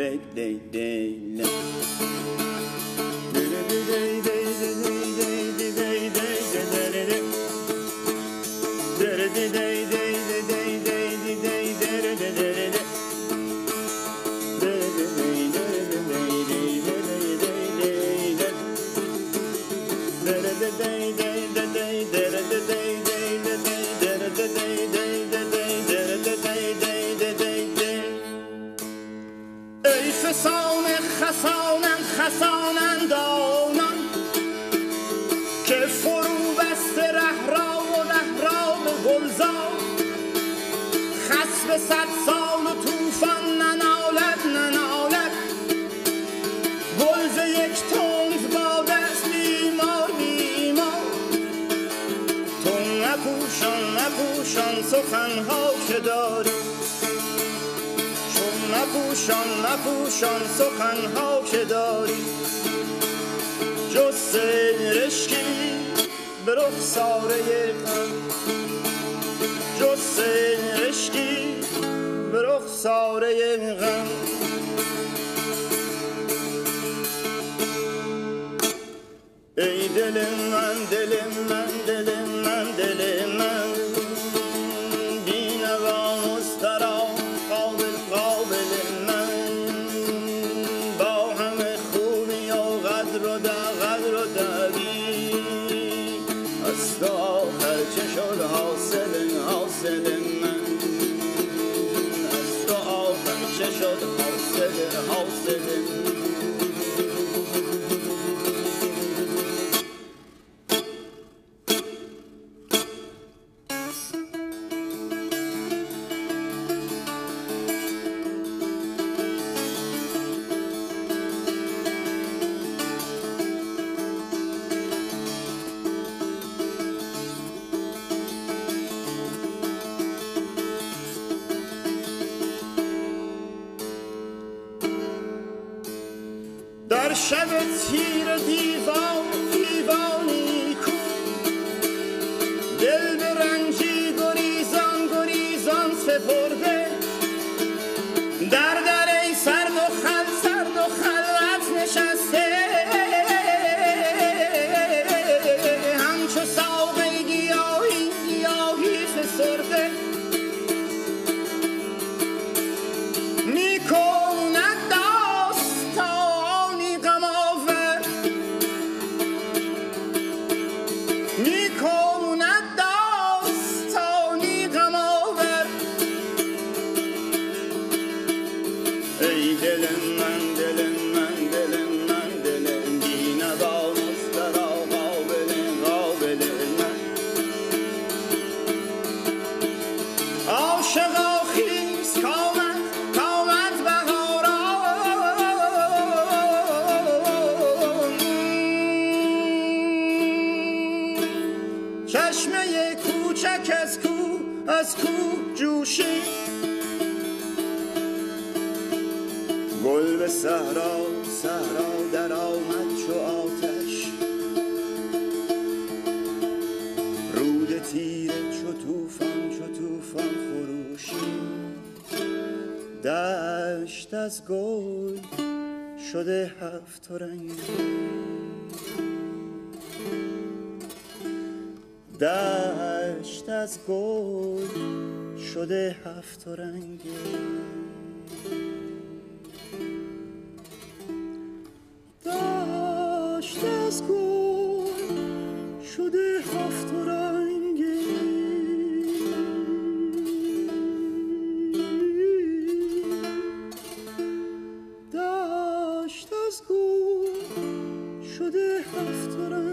ای فسان خسانند خسانند آنان که فرو بسته رهرا و رهرا به گلزار خس به 100 سال و طوفان ننالد ننالد گلز یک تند باده است بیمار بیمار تو نپوشان نپوشان سخنها که داری نپوشان نپوشان سخنها که داری جز سرشکی به رخساره غم جز سرشکی به رخساره غم ای دل من دل من دل من دل من بینوا مسترا قابل قابل من با همه خوبی و قدر و دعوی از تو آخر چه شد حاصل من از تو آخر چه شد حاصل من در شب تیر دیوانی کو دل به رنجی گریزان سپرده در ای سرد و خلوت نشسته همچو ساقه گیاهی فسرده ای دل من دل من دل من دل بی‌نوا مسترا قابل من عاشقا خیز کامد بهارا چشمه کوچک از کو جوشی گل به صحرا در آمد چو آتش رود تیره چو طوفان خروشی دشت از گل شده 7 رنگی دشت از گل شده 7 رنگی از گل شده 7 رنگی دشت از گل شده 7 رنگی